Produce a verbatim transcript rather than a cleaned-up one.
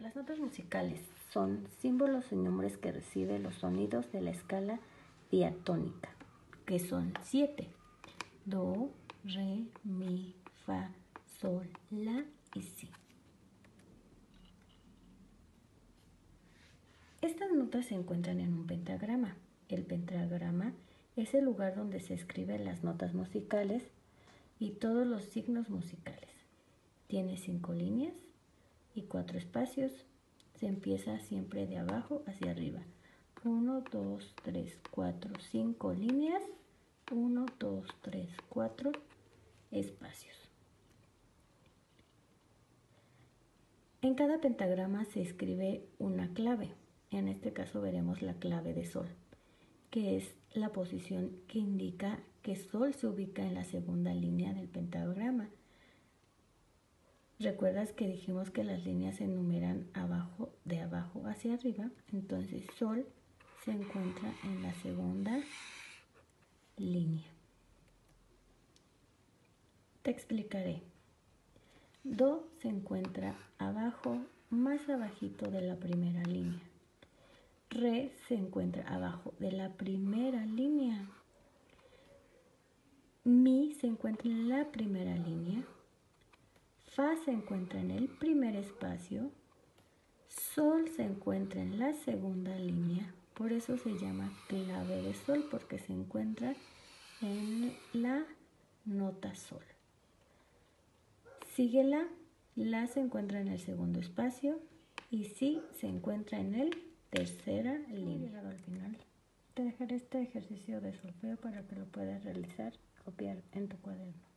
Las notas musicales son símbolos y nombres que reciben los sonidos de la escala diatónica, que son siete: do, re, mi, fa, sol, la y si. Estas notas se encuentran en un pentagrama. El pentagrama es el lugar donde se escriben las notas musicales y todos los signos musicales. Tiene cinco líneas y cuatro espacios. Se empieza siempre de abajo hacia arriba. uno, dos, tres, cuatro, cinco líneas. uno, dos, tres, cuatro espacios. En cada pentagrama se escribe una clave. En este caso veremos la clave de sol, que es la posición que indica que sol se ubica en la segunda línea del pentagrama. ¿Recuerdas que dijimos que las líneas se enumeran abajo, de abajo hacia arriba? Entonces sol se encuentra en la segunda línea. Te explicaré. Do se encuentra abajo, más abajito de la primera línea. Re se encuentra abajo de la primera línea. Mi se encuentra en la primera línea. Fa se encuentra en el primer espacio. Sol se encuentra en la segunda línea. Por eso se llama clave de sol, porque se encuentra en la nota sol. Sigue la. La se encuentra en el segundo espacio. Y si se encuentra en el tercera línea. Llegado al final, te dejaré este ejercicio de solfeo para que lo puedas realizar, copiar en tu cuaderno.